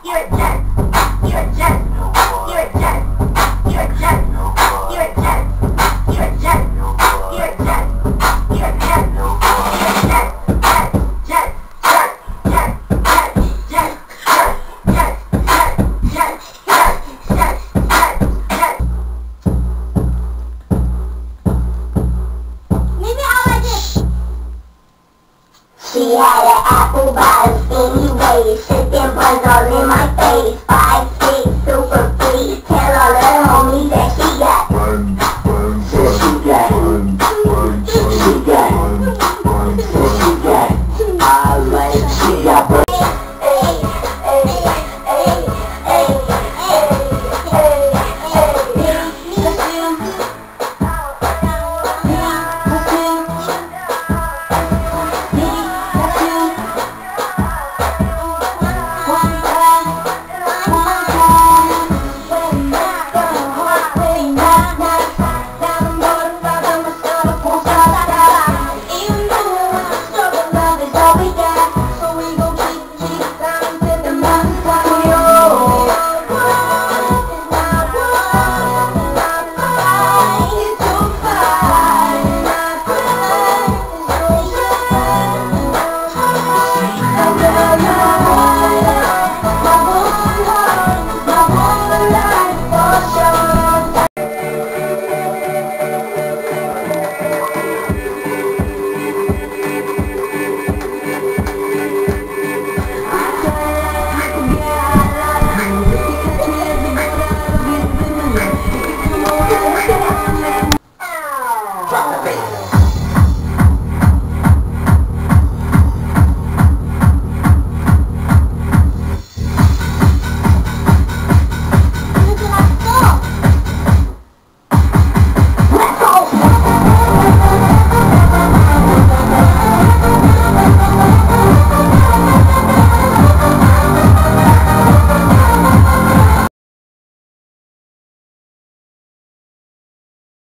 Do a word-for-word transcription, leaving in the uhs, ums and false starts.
You're a jerk. You're a jerk. You're a jerk. You're a jerk. You're a jerk. You're a jerk. You're a jerk. You're a jerk. You're a jerk. Jerk. Jerk. Jerk. Jerk. Jerk. Jerk. Jerk. Jerk. Jerk. Jerk. Jerk. Jerk. Maybe I like this. She had an apple bottom, skinny waist, shit them buns all in my face.